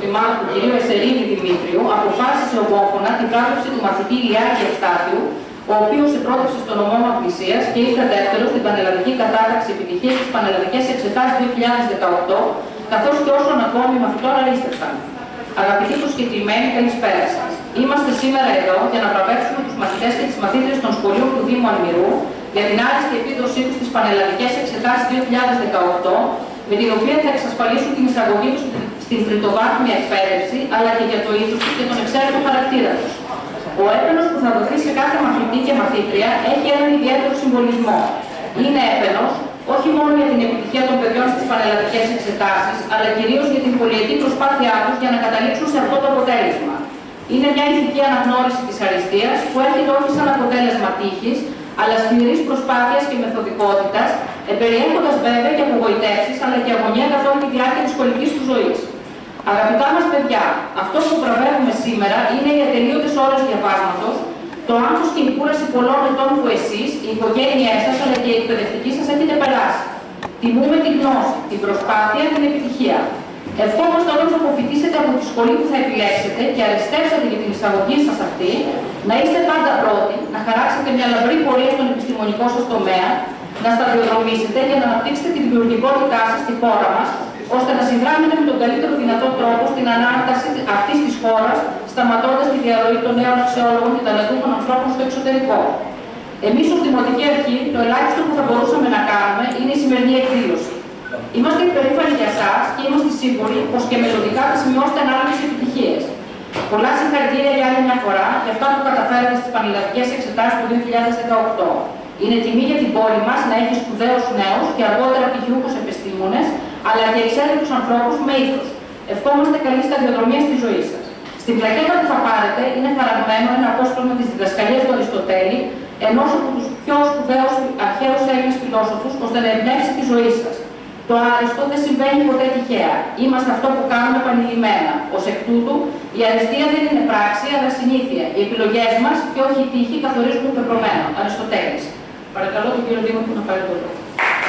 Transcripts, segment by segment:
Εξωτημάτων του κ. Εσερίνη Δημήτριου αποφάσισε ομόφωνα την βράβευση του μαθητή Ηλιάκη Ευστάθιου, ο οποίος επρότευσε στον νομό Εκκλησίας και ήρθε δεύτερος στην πανελλαδική κατάταξη επιτυχίας στις πανελλαδικές εξετάσεις 2018, καθώς και όσων ακόμη μαθητών αρίστευσαν. Αγαπητοί προσκεκλημένοι, καλησπέρα σας. Είμαστε σήμερα εδώ για να βραβεύσουμε τους μαθητές και τις μαθήτριες των σχολείων του Δήμου Αλμυρού για την άριστη επίδοσή τους στις πανελλαδικές εξετάσεις 2018, με την οποία θα εξασφαλίσουν την εισαγωγή τους στην τριτοβάθμια εκπαίδευση, αλλά και για το ήθος τους και τον εξαίρετο χαρακτήρα τους. Ο έπαινος που θα δοθεί σε κάθε μαθητή και μαθήτρια έχει έναν ιδιαίτερο συμβολισμό. Είναι έπαινος όχι μόνο για την επιτυχία των παιδιών στις πανελλαδικές εξετάσεις, αλλά κυρίως για την πολυετή προσπάθειά τους για να καταλήξουν σε αυτό το αποτέλεσμα. Είναι μια ηθική αναγνώριση της αριστείας που έρχεται όχι σαν αποτέλεσμα τύχης, αλλά σκληρής προσπάθειας και μεθοδικότητας, εμπεριέχοντας βέβαια και απογοητεύσεις, αλλά και αγωνία καθ' όλη τη διάρκεια της σχολικής του ζωής. Αγαπητά μας παιδιά, αυτό που βραβεύουμε σήμερα είναι οι ατελείωτες ώρες διαβάσματος, το άγχος και η κούραση πολλών ετών που εσείς, η οικογένειά σας αλλά και οι εκπαιδευτικοί σας έχετε περάσει. Τιμούμε τη γνώση, την προσπάθεια, την επιτυχία. Ευχόμαστε όταν θα αποφοιτήσετε από τη σχολή που θα επιλέξετε και αρεστεύσατε για την εισαγωγή σας αυτή, να είστε πάντα πρώτοι, να χαράξετε μια λαμπρή πορεία στον επιστημονικό σας τομέα, να σταδιοδρομήσετε για να αναπτύξετε τη δημιουργικότητά σας στη χώρα μας, ώστε να συνδράμετε με τον καλύτερο δυνατό τρόπο στην ανάταση αυτής της χώρας, σταματώντας τη διαρροή των νέων αξιόλογων και ταλαντούχων ανθρώπων στο εξωτερικό. Εμείς ως Δημοτική Αρχή, το ελάχιστο που θα μπορούσαμε να κάνουμε είναι η σημερινή εκδήλωση. Είμαστε υπερήφανοι για εσάς και είμαστε σίγουροι πως και μελλοντικά θα σημειώσετε ανάλογες επιτυχίες. Πολλά συγχαρητήρια για άλλη μια φορά για αυτά που καταφέρατε στις πανελλαδικές εξετάσεις του 2018. Είναι τιμή για την πόλη μας να έχει σπουδαίους νέους και αργότερα πτυχιούχους επιστήμονες, αλλά και εξαίρετους ανθρώπους με ήθος. Ευχόμαστε καλή σταδιοδρομία στη ζωή σας. Στην πλακέτα που θα πάρετε είναι χαραγμένο ένα απόσπασμα της διδασκαλίας του Αριστοτέλη, ενός από τους πιο σπουδαίους αρχαίους Έλληνες φιλόσοφους, ώστε να εμπνεύσει τη ζωή σας. Το άριστο δεν συμβαίνει ποτέ τυχαία. Είμαστε αυτό που κάνουμε επανειλημμένα. Ως εκ τούτου, η αριστεία δεν είναι πράξη, αλλά συνήθεια. Οι επιλογές μας και όχι η τύχη καθορίζουν το πεπρωμένο. Αριστοτέλης. Παρακαλώ τον κύριο Δήμαρχο να πάρει το λόγο.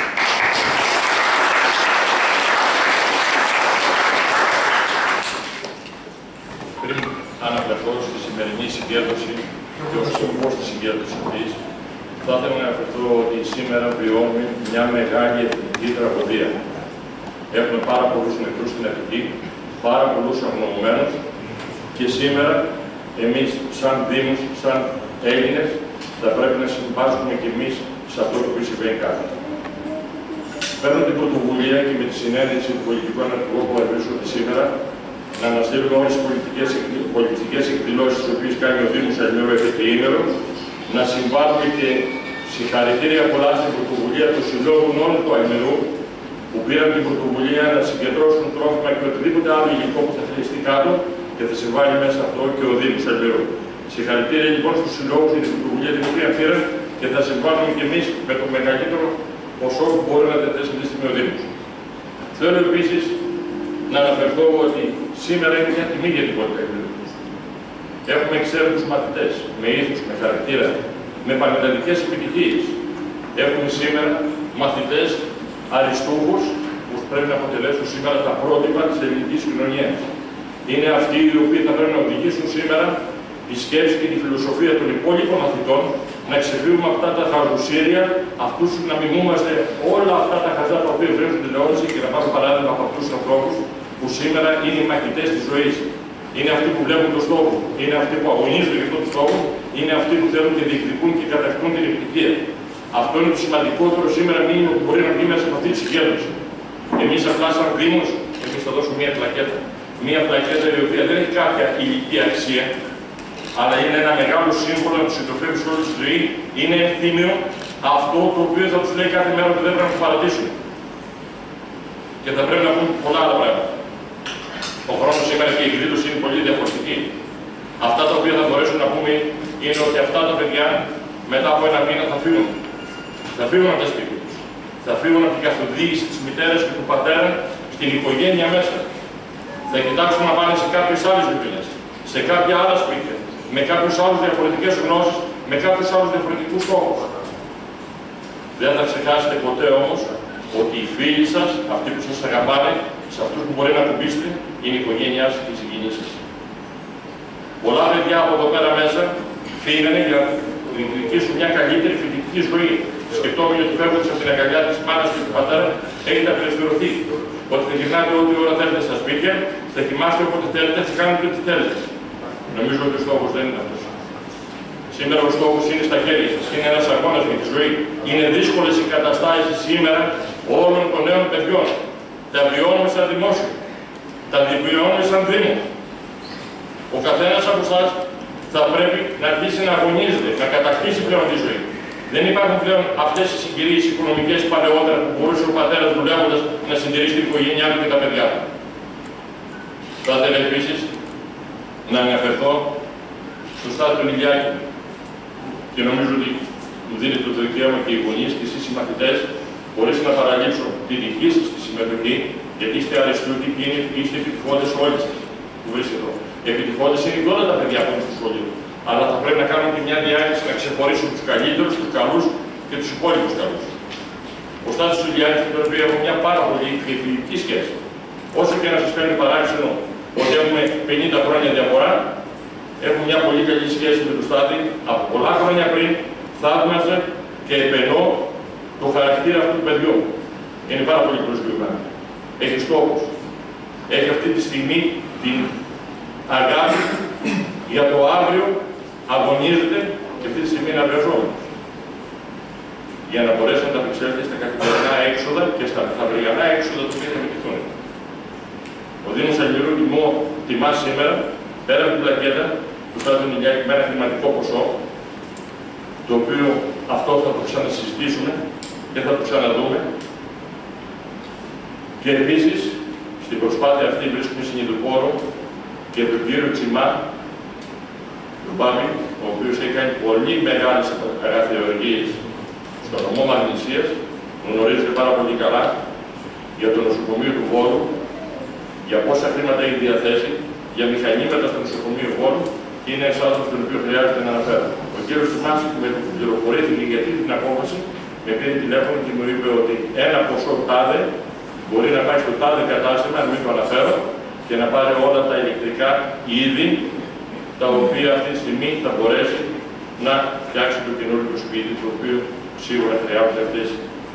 Πριν αναφερθώ στη σημερινή συγκέντρωση και ως σύμβουλος της συγκέντρωσης αυτής, θα ήθελα να αναφερθώ ότι σήμερα βιώνουμε μια μεγάλη εθνική τραγωδία. Έχουμε πάρα πολλούς νεκρούς στην Αττική, πάρα πολλούς αγνοωμένους και σήμερα εμείς σαν Δήμος, σαν Έλληνες, θα πρέπει να συμβάσουμε κι εμείς σε αυτό το οποίο συμβαίνει κάτω. Παίρνω την πρωτοβουλία και με τη συνέντευξη του πολιτικού αναρχηγού που βρίσκονται σήμερα να αναστείλουμε όλες τις πολιτικές εκδηλώσεις τις οποίες κάνει ο Δήμος Αλμυρού επί τριήμερο, να συμβάλλουμε και συγχαρητήρια πολλά στην πρωτοβουλία των συλλόγων όλων του Αλμυρού που πήραν την πρωτοβουλία να συγκεντρώσουν τρόφιμα και οτιδήποτε άλλο υλικό που θα χρειαστεί κάτω και θα συμβάλλει μέσα αυτό και ο Δήμος Αλμυρού. Συγχαρητήρια λοιπόν στους συλλόγους για την πρωτοβουλία την οποία πήραν και θα συμβάλλουμε και εμείς με το μεγαλύτερο ποσό που μπορεί να διαθέσει αυτή τη στιγμή ο Δήμος. Θέλω επίσης να αναφερθώ ότι σήμερα είναι μια τιμή για την Πολυτεχνείο. Έχουμε εξαίρετους μαθητές, με ήθους, με χαρακτήρα, με πανελλαδικές επιτυχίες. Έχουμε σήμερα μαθητές αριστούχους που πρέπει να αποτελέσουν σήμερα τα πρότυπα της ελληνικής κοινωνίας. Είναι αυτοί οι οποίοι θα πρέπει να οδηγήσουν σήμερα τη σκέψη και τη φιλοσοφία των υπόλοιπων μαθητών, να ξεφύγουμε αυτά τα χαρδουσίρια, αυτούς να μιμούμαστε όλα αυτά τα χαζά τα οποία βρίζουν την τηλεόραση και να πάρουν παράδειγμα από αυτούς τους ανθρώπους που σήμερα είναι οι μαχητές της ζωής. Είναι αυτοί που βλέπουν τον στόχο, είναι αυτοί που αγωνίζονται για αυτόν τον στόχο, είναι αυτοί που θέλουν και διεκδικούν και κατακτούν την επιτυχία. Αυτό είναι το σημαντικότερο σήμερα μήνυμα που μπορεί να βγει μέσα από αυτή τη συγκέντρωση. Εμείς απλά σαν Δήμος, εμείς θα δώσουμε μια πλακέτα. Μια πλακέτα η οποία δεν έχει κάποια ηλική αξία, αλλά είναι ένα μεγάλο σύμβολο να τους συντροφεύει σε όλη τη ζωή. Είναι ενθύμιο αυτό το οποίο θα τους λέει κάθε μέρα ότι δεν πρέπει να τους παρατήσουν. Και θα πρέπει να πούμε πολλά άλλα πράγματα. Ο χρόνος σήμερα και η εκδήλωση είναι πολύ διαφορετική. Αυτά τα οποία θα μπορέσουμε να πούμε είναι ότι αυτά τα παιδιά μετά από ένα μήνα θα φύγουν. Θα φύγουν από τα σπίτια τους. Θα φύγουν από την καθοδήγηση της μητέρας και του πατέρα στην οικογένεια μέσα. Θα κοιτάξουν να πάνε σε κάποιες άλλες δουλειές, σε κάποια άλλα σπίτια, με κάποιους άλλους διαφορετικές γνώσεις, με κάποιους άλλους διαφορετικούς στόχους. Δεν θα ξεχάσετε ποτέ όμως ότι οι φίλοι σας, αυτοί που σας αγαπάνε, Σε αυτούς που μπορεί να ακουμπήσετε είναι η οικογένειά σας και οι συγγενείς σας. Πολλά παιδιά από εδώ πέρα μέσα φύγανε για να διεκδικήσουν μια καλύτερη φοιτητική ζωή. Σκεπτόμενοι ότι φεύγοντας από την αγκαλιά της μάνας και του πατέρα, έχετε απελευθερωθεί. Ότι θα γυρνάτε ό,τι ώρα θέλετε στα σπίτια, θα κοιμάστε όποτε θέλετε, θα κάνετε ό,τι θέλετε. Νομίζω ότι ο στόχος δεν είναι αυτός. Σήμερα ο στόχος είναι στα χέρια σας. Είναι ένας αγώνας για τη ζωή. Είναι δύσκολες οι καταστάσεις σήμερα όλων των νέων παιδιών. Τα βιώνουμε σαν δημόσιο. Τα βιώνουμε σαν Δήμο. Ο καθένας από εσάς θα πρέπει να αρχίσει να αγωνίζεται, να κατακτήσει πλέον τη ζωή. Δεν υπάρχουν πλέον αυτές οι συγκυρίες οικονομικές παλαιότερα που μπορούσε ο πατέρας δουλεύοντας να συντηρήσει την οικογένειά του και τα παιδιά του. Θα ήθελα επίσης να αναφερθώ στο Στάδιο του Ηλιάκη. Και νομίζω ότι μου δίνετε το δικαίωμα και οι γονείς και εσείς οι μαθητές, χωρίς να παραλείψω τη δική σας τη συμμετοχή, γιατί είστε αριστούτικοι, είστε επιτυχώντες όλοι σας που βρίσκετε εδώ. Επιτυχώντες είναι και όλα τα παιδιά που είναι στο σχολείο. Αλλά θα πρέπει να κάνουμε και μια διάκριση να ξεχωρίσουμε τους καλύτερους, τους καλούς και τους υπόλοιπους καλούς. Ο Στάδιος του Ηλιάκη, με τον οποίο έχω μια πάρα πολύ φιλική σχέση. Όσο και να σας φέρνει παράξενο ότι έχουμε 50 χρόνια διαφορά, έχουμε μια πολύ καλή σχέση με τον Στάδη. Από πολλά χρόνια πριν θαύμαζε και επενώ το χαρακτήρα αυτού του παιδιού. Είναι πάρα πολύ προσγειωμένο. Έχει στόχους. Έχει αυτή τη στιγμή την αγάπη για το αύριο, αγωνίζεται και αυτή τη στιγμή είναι εργαζόμενος. Για να μπορέσει να ανταπεξέλθει στα καθημερινά έξοδα και στα μεθαυριανά έξοδα του οποία θα επιτυχθούν. Ο Δήμος Αργυρού τιμά σήμερα, πέρα από την πλακέτα του Στάδιου Ηλιάκη, με ένα χρηματικό ποσό, το οποίο αυτό θα το ξανασυζητήσουμε και θα το ξαναδούμε. Και επίσης, στην προσπάθεια αυτή βρίσκουμε συνειδητοπόρο και τον κύριο Τσιμά, τον Πάμι, ο οποίος έχει κάνει πολύ μεγάλες αγαθεωργίες στο νομό Μαγνησίας, γνωρίζετε πάρα πολύ καλά, για το νοσοκομείο του Βόλου, για πόσα χρήματα έχει διαθέσει, για μηχανήματα στο νοσοκομείο Βόλου, και είναι ένας άνθρωπος τον οποίο χρειάζεται να αναφέρω. Ο κύριος Τσιμάς με πληροφορήθηκε για την απόφαση, με πήρε τηλέφωνο και μου είπε ότι ένα ποσό τάδε μπορεί να πάει στο τάδε κατάστημα, αν μην το αναφέρω, και να πάρει όλα τα ηλεκτρικά είδη, τα οποία αυτή τη στιγμή θα μπορέσει να φτιάξει το καινούργιο σπίτι, το οποίο σίγουρα χρειάζονται αυτές.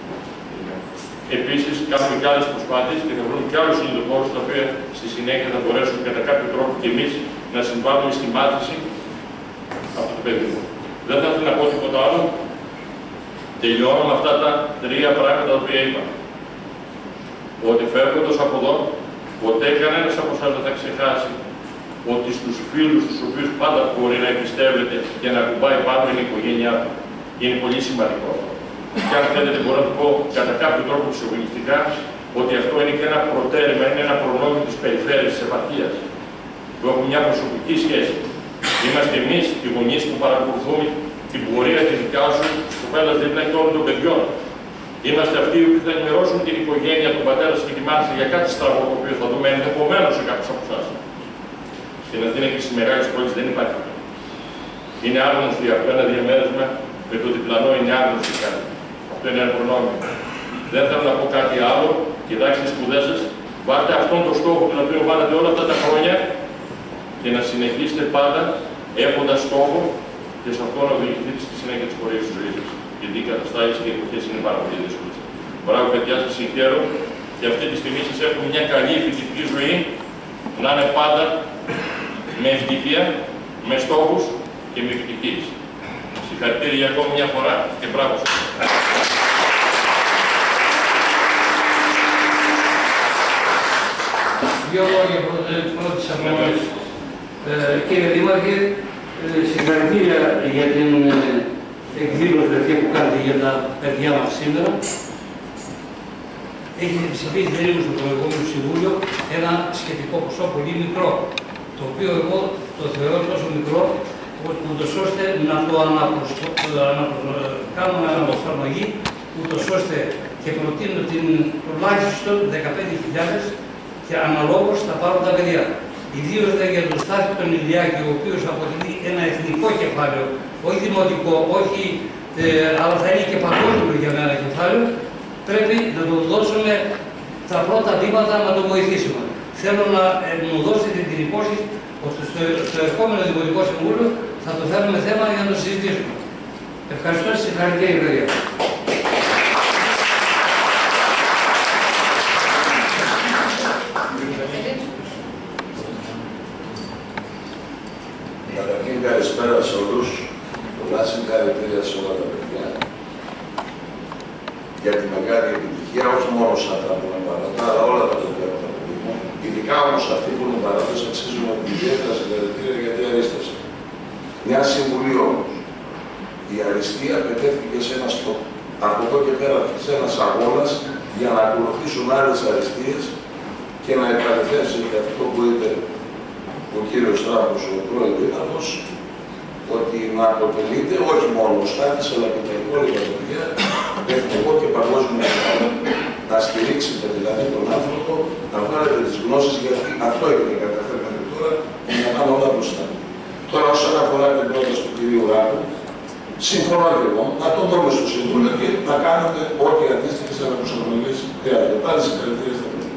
Επίσης, κάνουμε και άλλες προσπάθειες και θα βρούμε και άλλους συνειδητοπόρους, τα οποία στη συνέχεια θα μπορέσουν κατά κάποιο τρόπο και εμείς να συμβάλλουμε στη μάθηση αυτού του παιδιού. Δεν θα ήθελα να πω τίποτα άλλο. Τελειώνω με αυτά τα τρία πράγματα τα οποία είπα. Ότι φεύγοντας από εδώ, ποτέ κανένας από εσάς δεν θα ξεχάσει ότι στους φίλους τους οποίους πάντα μπορεί να εμπιστεύεται και να κουμπάει πάνω είναι η οικογένειά του. Είναι πολύ σημαντικό αυτό. Και αν θέλετε, μπορώ να το πω κατά κάποιο τρόπο ψυχολογιστικά, ότι αυτό είναι και ένα προτέρημα, είναι ένα προνόμιο της περιφέρειας, της επαρχίας, που έχουμε μια προσωπική σχέση. Είμαστε εμείς οι γονείς που παρακολουθούμε την πορεία τη δικιά σου στο πέρας δίπλα και όλων των παιδιών. Είμαστε αυτοί οι οποίοι θα ενημερώσουν την οικογένεια, τον πατέρα και τη μάνα για κάτι στραβό το οποίο θα δούμε ενδεχομένως σε κάποιους από εσάς. Στην Αθήνα και στις μεγάλες πόλεις δεν υπάρχει. Είναι άγνωστοι αυτό ένα διαμέρισμα με το διπλανό είναι άγνωστοι κάτι. Αυτό είναι ένα προνόμιο. Δεν θέλω να πω κάτι άλλο. Κοιτάξτε τις σπουδές σας. Βάλτε αυτόν τον στόχο τον οποίο βάλατε όλα αυτά τα χρόνια και να συνεχίσετε πάντα έχοντας στόχο και σε αυτό να οδηγηθείτε στη συνέχεια της πορείας της ζωής σας. Γιατί οι καταστάσεις και οι εποχές είναι πάρα πολύ δύσκολες. Μπράβο, παιδιά, σας συγχαίρω και αυτή τη στιγμή σας εύχομαι μια καλή φοιτητική ζωή, να είναι πάντα με ευτυχία, με στόχους και με επιτυχίες. Συγχαρητήρια για ακόμη μια φορά και μπράβο σας. Δύο λόγια πρώτης απόφασης. Κύριε Δήμαρχε, συγχαρητήρια για την εκδήλωση αυτή που κάνετε για τα παιδιά μας σήμερα. Έχετε ψηφίσει περίπου στο προηγούμενο Συμβούλιο ένα σχετικό ποσό πολύ μικρό, το οποίο εγώ το θεωρώ τόσο μικρό, ούτως ώστε να το κάνουμε αναπροσαρμογή, ούτως ώστε και προτείνω την τουλάχιστον 15.000 και αναλόγως θα πάρουν τα παιδιά. Ιδίως για τον Στάθη τον Ηλιάκη, ο οποίος αποτελεί ένα εθνικό κεφάλαιο, όχι δημοτικό, όχι, αλλά θα είναι και παγκόσμιο για μένα κεφάλαιο, πρέπει να το δώσουμε τα πρώτα βήματα να το βοηθήσουμε. Θέλω να μου δώσετε την υπόσχεση ότι στο ερχόμενο Δημοτικό Συμβούλιο θα το φέρουμε θέμα για να το συζητήσουμε. Ευχαριστώ, συγχαρητήρια, παιδιά. Καταρχήν, καλησπέρα σε όλους. Πολλά συγχαρητήρια σε όλα τα παιδιά για τη μεγάλη επιτυχία, όχι μόνο σαν τα που είναι παρόντα, αλλά όλα τα παιδιά που θα πετύχουν. Ειδικά όμως αυτοί που είναι παρόντες αξίζουν ιδιαίτερα συγχαρητήρια γιατί αρίστασαν. Μια συμβουλή όμως. Η αριστεία πετεύχθηκε σε ένα στόχο. Από εδώ και πέρα σε ένας αγώνας για να ακολουθήσουν άλλες αριστείες και να επαληθεύσει αυτό που είπε ο κύριος Τράπος, ο πρώην Δήμαρχος, ότι να αποτελείται όχι μόνο ο Στάθης, αλλά και τα υπόλοιπα παιδιά, εθνικό και παγκόσμιο επίπεδο, να στηρίξετε δηλαδή τον άνθρωπο, να βγάλετε τις γνώσεις, γιατί αυτό έχετε καταφέρει μέχρι τώρα, να πάμε όλα μπροστά. Τώρα, όσον αφορά την πρόταση του κυρίου Ράπου, συμφωνώ και εγώ, να το δούμε στο Συμβούλιο και να κάνουμε ό,τι αντίστοιχες αναπροσαρμογές χρειάζεται. Πάλι συγχαρητήρια στα παιδιά.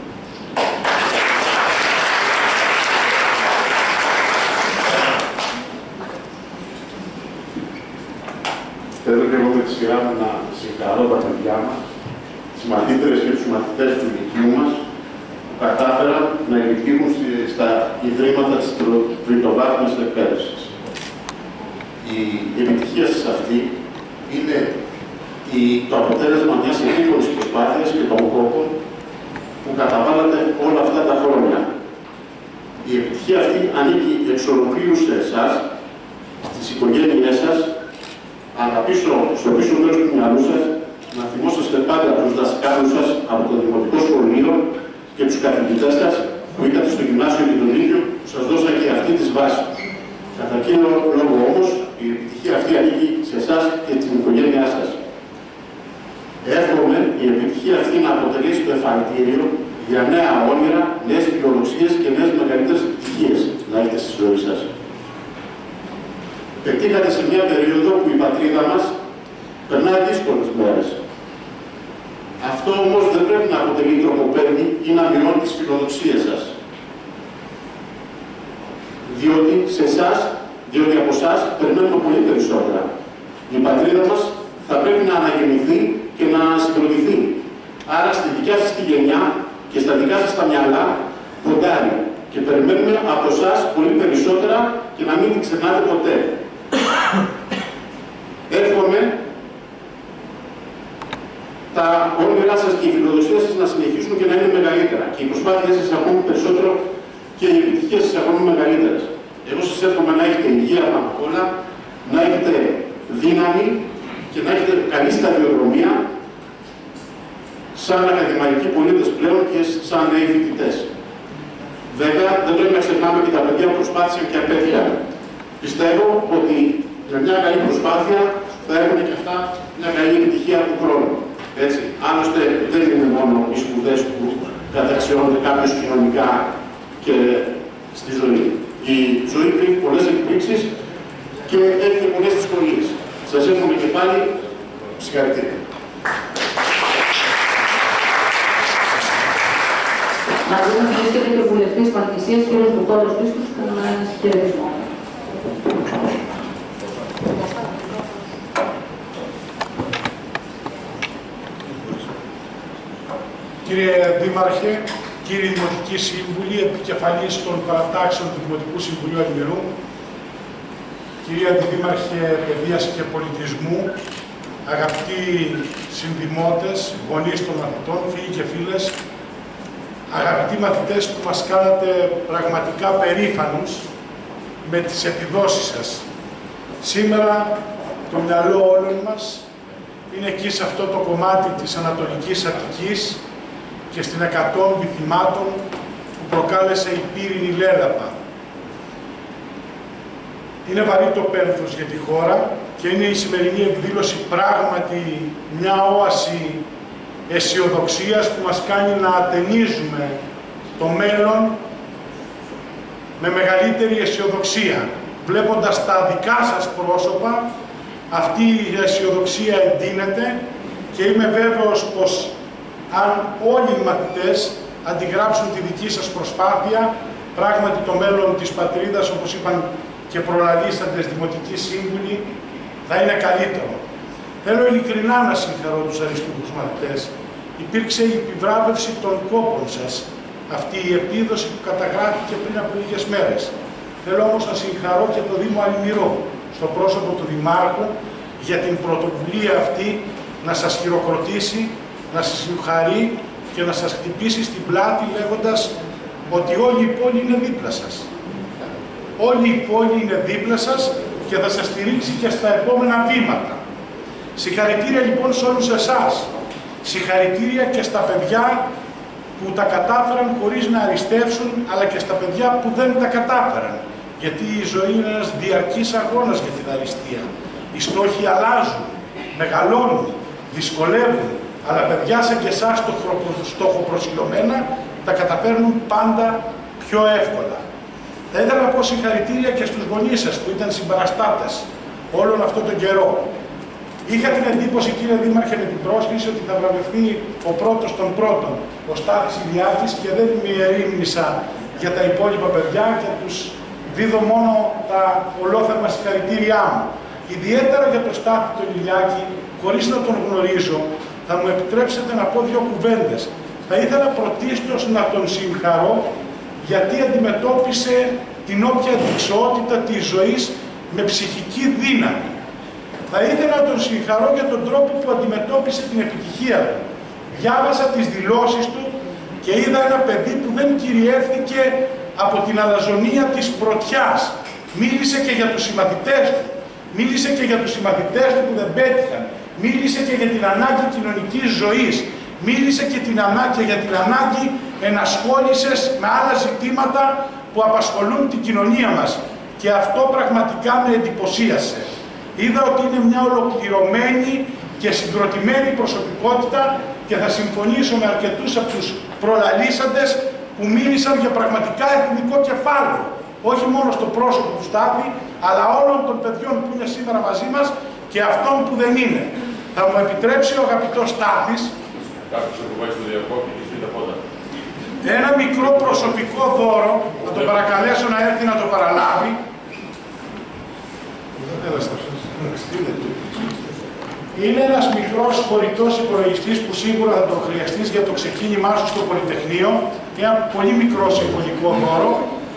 Θέλω και εγώ με τη σειρά μου να συγχαρώ τα παιδιά μας, τις μαθήτρες και τους μαθητές του Λυκείου μας, που κατάφεραν να επιτύχουν στα ιδρύματα της τριτοβάθμιας εκπαίδευσης. Η επιτυχία σας αυτή είναι το αποτέλεσμα μιας επίπονης προσπάθειας και των κόπων που καταβάλλατε όλα αυτά τα χρόνια. Η επιτυχία αυτή ανήκει εξ ολοκλήρου σε εσάς, στις οικογένειές σας, αλλά στο πίσω μέρος του μυαλού σας να θυμόσαστε πάντα τους δασκάλους σας από το Δημοτικό Σχολείο και τους καθηγητές σας που είχατε στο Γυμνάσιο και τον Λύκειο, που σας δώσαν και αυτή της βάσης. Κατά κύριο λόγο όμως, η επιτυχία αυτή ανήκει σε εσάς και την οικογένειά σας. Εύχομαι η επιτυχία αυτή να αποτελέσει το εφαλτήριο για νέα όνειρα, νέες φιλοδοξίες και νέες μεγαλύτερες επιτυχίες να έχετε στη ζωή σας. Πετύχατε σε μια περίοδο που η πατρίδα μας περνάει δύσκολες μέρες. Αυτό όμως δεν πρέπει να αποτελεί τροχοπέδι ή να μειώνει τις φιλοδοξίες σας. Διότι από εσάς περιμένουμε πολύ περισσότερα. Η πατρίδα μας θα πρέπει να αναγεννηθεί και να συγκροτηθεί. Άρα στη δικιά σας τη γενιά και στα δικά σας τα μυαλά ποντάρει. Και περιμένουμε από εσάς πολύ περισσότερα και να μην την ξεχνάτε ποτέ. Εύχομαι τα όνειρά σας και οι φιλοδοξίες σας να συνεχίσουν και να είναι μεγαλύτερα. Και οι προσπάθειες σας ακόμη περισσότερο και οι επιτυχίες σας ακόμη μεγαλύτερες. Εγώ σας εύχομαι να έχετε υγεία πάνω απ' όλα, να έχετε δύναμη και να έχετε καλή σταδιοδρομία σαν ακαδημαϊκοί πολίτες πλέον και σαν νέοι φοιτητές. Βέβαια, δεν πρέπει να ξεχνάμε και τα παιδιά που προσπάθησαν και απέτυχαν. Πιστεύω ότι με μια καλή προσπάθεια θα έχουν και αυτά μια καλή επιτυχία του χρόνου. Έτσι. Άλλωστε, δεν είναι μόνο οι σπουδές που καταξιώνονται κάποιος κοινωνικά και στη ζωή. Η ζωή κρύβει πολλές εκπλήξεις και έχει και πολλές δυσκολίες. Σας εύχομαι και πάλι συγχαρητήρια. Μαζί μας βρίσκεται και ο βουλευτής Πανθυσίας, κ. Βουτόρος Χρήστος, που να είναι χαιρετισμό. Κύριε Δήμαρχε, κύριοι Δημοτικοί Σύμβουλοι, επικεφαλής των παρατάξεων του Δημοτικού Συμβουλίου Αντιμυρού, κυρία Αντιδήμαρχε Παιδείας και Πολιτισμού, αγαπητοί συνδημότες, γονείς των μαθητών, φίλοι και φίλες, αγαπητοί μαθητές που μας κάνατε πραγματικά περήφανους με τις επιδόσεις σας. Σήμερα το μυαλό όλων μας είναι εκεί σε αυτό το κομμάτι της Ανατολικής Αττικής και στην 100 βυθιμάτων που προκάλεσε η πύρινη Λέλαπα. Είναι βαρύ το πένθος για τη χώρα και είναι η σημερινή εκδήλωση πράγματι μια όαση αισιοδοξίας που μας κάνει να ατενίζουμε το μέλλον με μεγαλύτερη αισιοδοξία. Βλέποντας τα δικά σας πρόσωπα, αυτή η αισιοδοξία εντείνεται και είμαι βέβαιος πως αν όλοι οι μαθητές αντιγράψουν τη δική σας προσπάθεια, πράγματι το μέλλον της πατρίδας, όπως είπαν και προλαλήσαντες δημοτικοί σύμβουλοι, θα είναι καλύτερο. Θέλω ειλικρινά να συγχαρώ τους αριστούχους μαθητές. Υπήρξε η επιβράβευση των κόπων σας, αυτή η επίδοση που καταγράφηκε πριν από λίγες μέρες. Θέλω όμως να συγχαρώ και το Δήμο Αλημυρό, στο πρόσωπο του Δημάρχου, για την πρωτοβουλία αυτή να σας χειροκροτήσει, να σας συγχαρεί και να σας χτυπήσει στην πλάτη λέγοντας ότι όλη η πόλη είναι δίπλα σας. Όλη η πόλη είναι δίπλα σας και θα σας στηρίξει και στα επόμενα βήματα. Συγχαρητήρια λοιπόν σε όλους εσάς. Συγχαρητήρια και στα παιδιά που τα κατάφεραν χωρίς να αριστεύσουν, αλλά και στα παιδιά που δεν τα κατάφεραν. Γιατί η ζωή είναι ένας διαρκής αγώνας για την αριστεία. Οι στόχοι αλλάζουν, μεγαλώνουν, δυσκολεύουν, αλλά παιδιά σαν και εσάς στόχοπροσιλωμένα τα καταφέρνουν πάντα πιο εύκολα. Θα ήθελα να πω συγχαρητήρια και στους γονείς σας που ήταν συμπαραστάτες όλον αυτόν τον καιρό. Είχα την εντύπωση, κύριε Δήμαρχε, με την πρόσκληση ότι θα βραβευτεί ο πρώτος των πρώτων, ο Στάθης Ηλιάκης, και δεν ημιερήμνησα για τα υπόλοιπα παιδιά και τους δίδω μόνο τα ολόθερμα συγχαρητήριά μου. Ιδιαίτερα για τον Στάθη τον Ηλιάκη, χωρίς να τον γνωρίζω, θα μου επιτρέψετε να πω δύο κουβέντες. Θα ήθελα πρωτίστως να τον συγχαρώ γιατί αντιμετώπισε την όποια δεξιότητα της ζωής με ψυχική δύναμη. Θα ήθελα να τον συγχαρώ για τον τρόπο που αντιμετώπισε την επιτυχία του. Διάβασα τις δηλώσεις του και είδα ένα παιδί που δεν κυριεύθηκε από την αλαζονία της πρωτιάς. Μίλησε και για τους συμμαθητές του. Μίλησε και για τους συμμαθητές του που δεν πέτυχαν. Μίλησε και για την ανάγκη κοινωνικής ζωής. Μίλησε και για την ανάγκη ενασχόλησης με άλλα ζητήματα που απασχολούν την κοινωνία μας. Και αυτό πραγματικά με εντυπωσίασε. Είδα ότι είναι μια ολοκληρωμένη και συγκροτημένη προσωπικότητα και θα συμφωνήσω με αρκετούς από τους προλαλήσαντες που μίλησαν για πραγματικά εθνικό κεφάλαιο. Όχι μόνο στο πρόσωπο του Στάθη, αλλά όλων των παιδιών που είναι σήμερα μαζί μας και αυτών που δεν είναι. Θα μου επιτρέψει ο αγαπητός Στάθης ένα μικρό προσωπικό δώρο, να τον παρακαλέσω να έρθει να το παραλάβει. Είναι ένας μικρός χωρητός υπολογιστής που σίγουρα θα τον χρειαστείς για το ξεκίνημά σου στο Πολυτεχνείο. Ένα πολύ μικρό συμβολικό δώρο.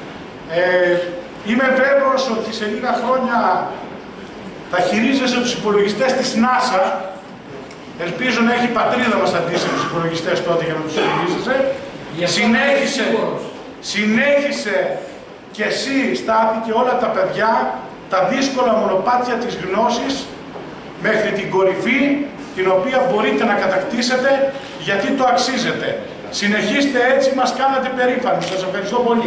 Είμαι βέβαιος ότι σε λίγα χρόνια θα χειρίζεσαι τους υπολογιστές της NASA. Ελπίζω να έχει η πατρίδα μας αντίστοιχους υπολογιστές τότε για να τους χειρίζεσαι. Συνέχισε και εσύ, Στάθη, και όλα τα παιδιά τα δύσκολα μονοπάτια της γνώσης μέχρι την κορυφή, την οποία μπορείτε να κατακτήσετε γιατί το αξίζετε. Συνεχίστε έτσι, μας κάνατε περήφανοι. Σας ευχαριστώ πολύ.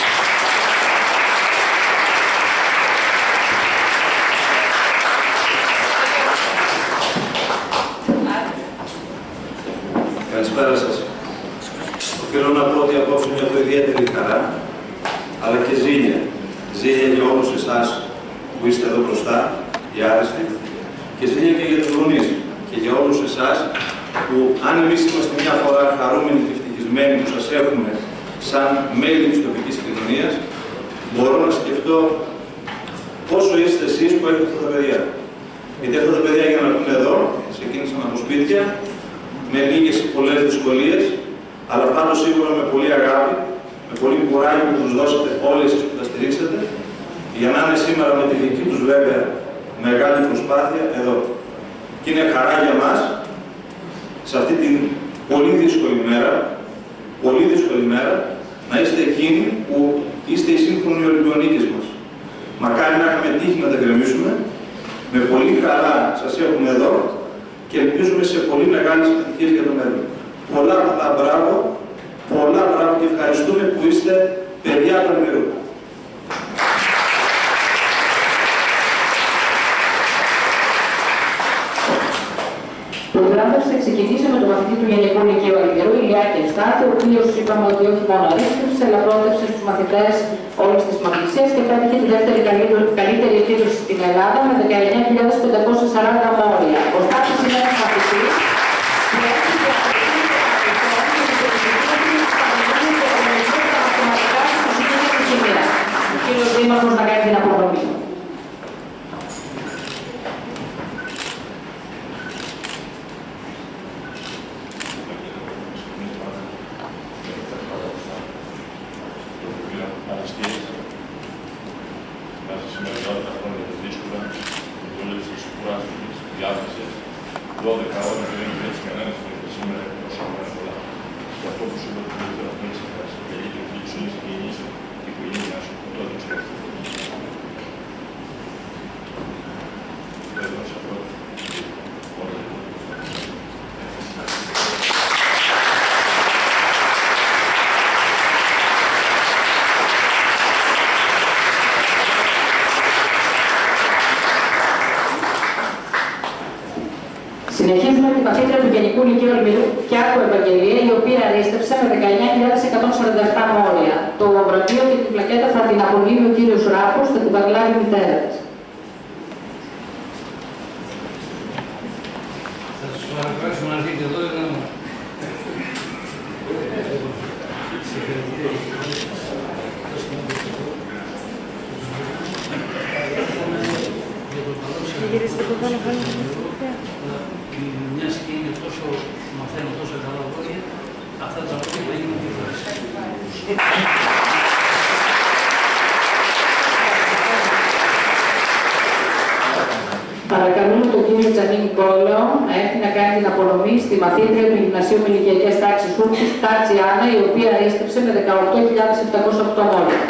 Καλησπέρα σας. Οφείλω να πω ότι απόψε νιώθω ιδιαίτερη χαρά, αλλά και ζήλια. Ζήλια για όλους εσάς που είστε εδώ μπροστά, οι άρεστοι, και ζήλια και για τους γονείς και για όλους εσάς που, αν εμείς είμαστε μια φορά χαρούμενοι και ευτυχισμένοι που σας έχουμε σαν μέλη της τοπικής κοινωνίας, μπορώ να σκεφτώ πόσο είστε εσείς που έχετε αυτά τα παιδιά. Γιατί αυτά τα παιδιά για να έρθουν εδώ, ξεκίνησαν από σπίτια, με λίγες ή πολλές δυσκολίες, αλλά πάντως σίγουρα με πολύ αγάπη, με πολύ κουράγιο που τους δώσατε όλοι εσείς που τα στηρίξατε, για να είναι σήμερα με τη δική τους βέβαια μεγάλη προσπάθεια εδώ. Και είναι χαρά για μας, σε αυτή την πολύ δύσκολη μέρα, να είστε εκείνοι που είστε οι σύγχρονοι Ολυμπιονίκες μας. Μακάρι να είχαμε τύχει να τα γκρεμίσουμε, με πολύ χαρά σας έχουμε εδώ και ελπίζουμε σε πολύ μεγάλες επιτυχίες για το μέλλον. Πολλά μπράβο και ευχαριστούμε που είστε παιδιά του Αλημυρού. Το πρόγραμμα θα ξεκινήσει με τον μαθητή του Γενικού Λυκείου Αλημυρού, Ηλιάκη Ευστάθη, ο οποίος είπαμε ότι όχι μόνο αρίστευσε, αλλά πρότευσε στους μαθητές όλης της Μαγνησίας και πέτυχε τη δεύτερη καλύτερη επίδοση στην Ελλάδα με 19.540 μόρια. Ο Στάθης είναι ένας μαθητής που έχει κύριος Δήμαρχος να κάνει την απονομή. Συνεχίζουμε την μαθήτρια του Γενικού Λυκείου Ελμυρού Κιάκου Ευαγγελία, η οποία αρίστευσε με 19.147 μόρια. Το βραβείο και την πλακέτα θα την απολύει ο κύριος Ράπος, θα την παραλάβει η μητέρα της. Θα σας παρακαλέσω να έρθετε εδώ για να... Μιας και είναι τόσο, μαθαίνω τόσο καλά λόγια, αυτά τα λόγια θα γίνουν διαφορές. Παρακαλούμε τον κύριο Τζανί Νικόλαο να έρθει να κάνει την απονομή στη μαθήτρια του Γυμνασίου με ηλικιακές τάξεις Ούρκους, Τάτσι Άννα, η οποία αρίστευσε με 18.708 μόρια.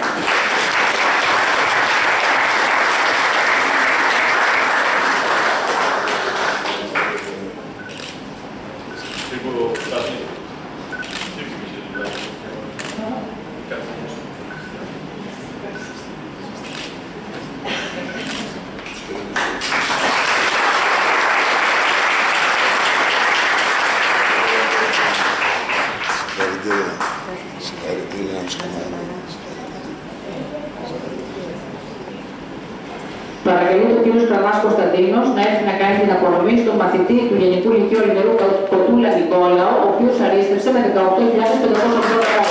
Παρακαλεί τον κύριο Κραμάς Κωνσταντίνος να έρθει να κάνει την απονομή στον μαθητή του Γενικού Λυκείου Ελμυρού Κοτούλα Νικόλαο, ο οποίος αρίστευσε με 18.580 μόρια.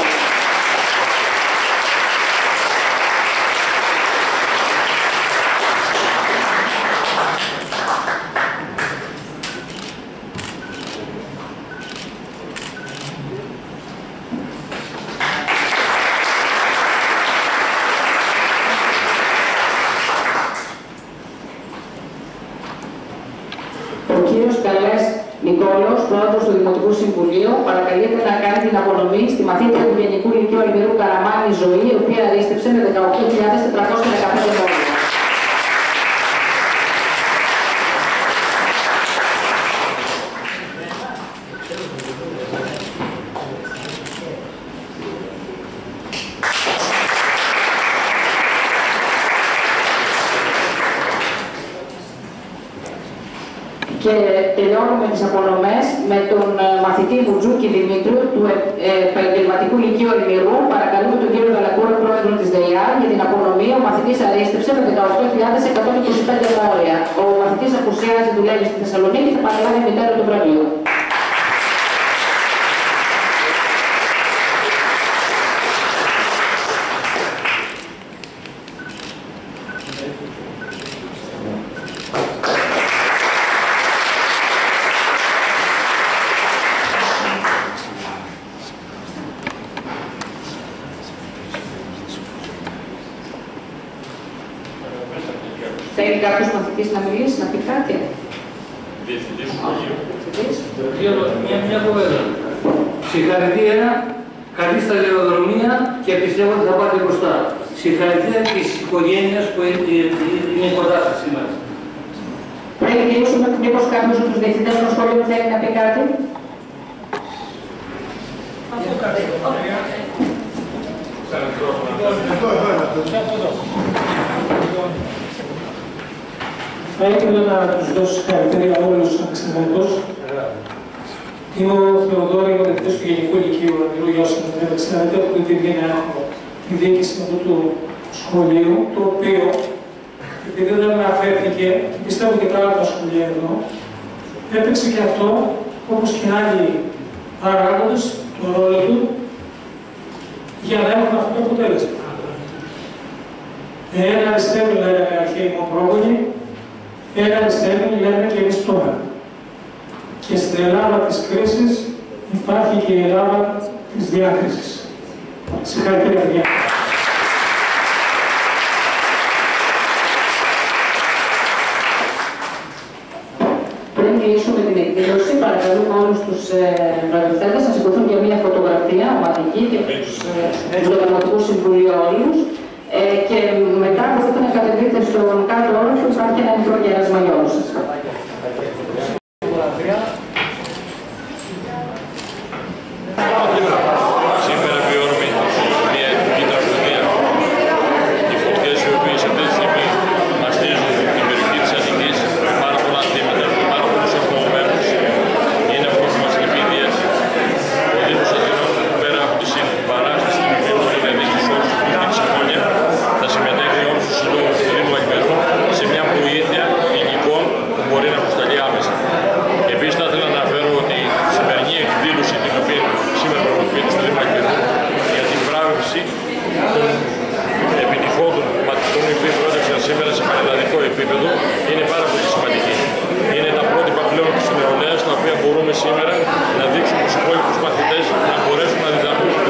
Νικόλαος, πρόεδρος του Δημοτικού Συμβουλίου, παρακαλείται να κάνει την απονομή στη μαθήτρια του Γενικού Λυκείου Ελμυρού Καραμάνη Ζωή, η οποία αρίστευσε με 18.415 μόρια. Και τελειώνουμε τις απονομές με τον μαθητή Μουτζούκη Δημήτρου του Επαγγελματικού Λυκείου Ελμυρού. Παρακαλούμε τον κύριο Γαλακούρα, πρόεδρο της ΔΕΙΑ, για την απονομή. Ο μαθητής αρίστευσε με 18.125 μόρια. Ο μαθητής απουσιάζει, δουλεύει στη Θεσσαλονίκη, θα παραλάβει η μητέρα του βραβείου. Θέλει κάποιος μαθητής να μιλήσει, να πει κάτι? Διευθυντής του Υπουργείου. Μια κουβέντα. Συγχαρητήρια, καλή σταδιοδρομία και πιστεύω ότι θα πάτε μπροστά. Συγχαρητήρια και στις οικογένειες που είναι κοντά σας σήμερα. Πρέπει να κλείσουμε, μήπως κάποιος από τους διευθυντές των σχολείων θέλει να πει κάτι? Θα ήθελα να τους δώσω συγχαρητήρια όλους τους ανεξαρτήτως. Είμαι ο Θεοδόρη, ο διευθυντής του Γενικού Λυκείου Ελμυρού, για όσοι δεν ξέρετε, από την ευγένεια έχω τη διοίκηση αυτού του σχολείου, το οποίο, επειδή δεν αναφέρθηκε, και πιστεύω και τα άλλα σχολεία εδώ, έπαιξε και αυτό, όπως και άλλοι παράγοντες, το ρόλο του, για να έχουμε αυτό το αποτέλεσμα. Ένα αριστέμι λένε αρχαίοι μου πρόγονοι, ένα αριστέμι λένε και εμείς τώρα. Και στην Ελλάδα της κρίσης υπάρχει και η Ελλάδα της διάκρισης. Συγχαρητήρια, παιδιά. Πριν κλείσουμε την εκδήλωση, παρακαλούμε όλους τους βραβευτέντες να σηκωθούν για μια φωτογραφία ομαδική και τους Δημοτικού Συμβουλίου όλους. Και μετά μπορείτε να κατεβείτε στον κάτω όροφο, υπάρχει ένα μικρό γεράσμα για όλους σας. Σήμερα βιώνουμε μια εθνική τραγωδία. Οι φωτιές οι οποίες αυτή τη στιγμή μαστίζουν την περιοχή της Αττικής με πάρα πολλά θύματα, με πάρα πολλούς απομονωμένους. Είναι αυτό που μας λυπεί ιδιαίτερα. Ο Δήμος Αθηνών, πέρα από τη παράσταση την οποία μπορεί να δείξει σε όλους τους χρόνια, θα συμμετέχει όλους τους συλλόγους του Δήμου Λακμερού σε μια βοήθεια υλικών που μπορεί να αποσταλεί άμεσα. Επίσης, θα ήθελα να αναφέρω ότι η σημερινή εκδήλωση, την οποία σήμερα πραγματοποιείται στο Δήμο Λακμερού, για την βράβευση των επιτυχόντων μαθητών οι οποίοι πρότεξαν σήμερα σε πανελλαδικό επίπεδο, είναι πάρα πολύ σημαντική. Είναι τα πρότυπα πλέον της νεολαίας, τα οποία μπορούμε σήμερα να δείξουμε στους υπόλοιπους μαθητές να μπορέσουν να διδαχθούν